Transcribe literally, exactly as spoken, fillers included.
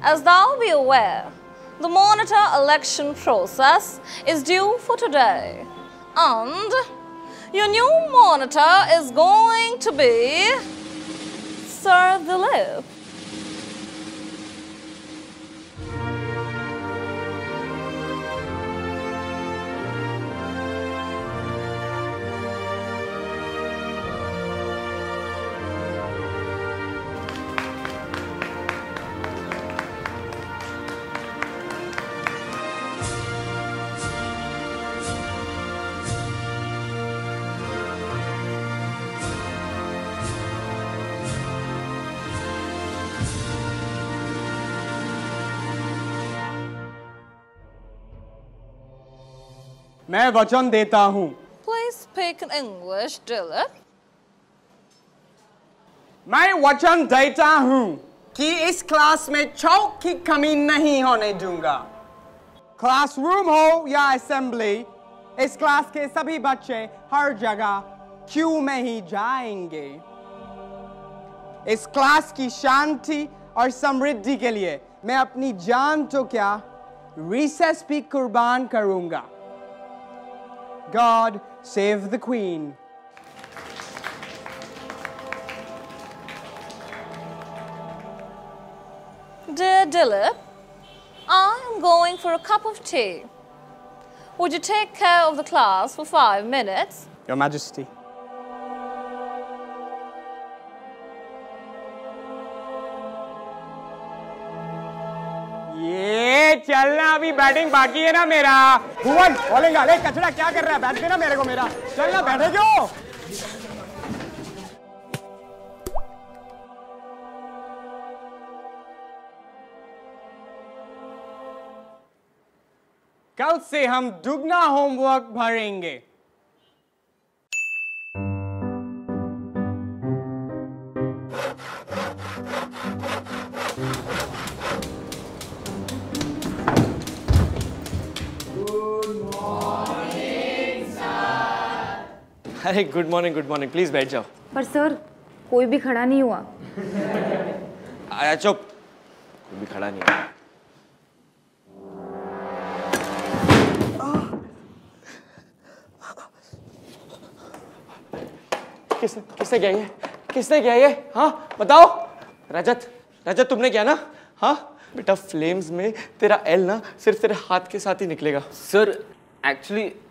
As thou be aware, the monitor election process is due for today. And your new monitor is going to be Sir Dilip. मैं वचन देता हूँ। Please speak in English, Dilip. मैं वचन देता हूँ कि इस क्लास में चौक की कमी नहीं होने दूंगा। क्लासरूम हो या असेंबली, इस क्लास के सभी बच्चे हर जगह क्यू में ही जाएंगे। इस क्लास की शांति और समृद्धि के लिए मैं अपनी जान तो क्या, रिसेस भी कुर्बान करूंगा। God save the Queen. Dear Dilip, I am going for a cup of tea. Would you take care of the class for five minutes? Your Majesty. ये चलना, अभी बैटिंग बाकी है ना मेरा। भुवन बॉलिंग डाले, कचरा क्या कर रहा है? बैठ देना मेरे को मेरा। चलना, बैठे क्यों? कल से हम दुगना होमवर्क भरेंगे। अरे good morning good morning, please बैठ जाओ। पर सर कोई भी खड़ा नहीं हुआ। आया चुप, कोई भी खड़ा नहीं हुआ। किसने किसने किया ये? किसने किया ये? हाँ बताओ। रजत रजत तुमने किया ना? हाँ बेटा, फ्लेम्स में तेरा एल ना सिर्फ तेरे हाथ के साथ ही निकलेगा। Sir actually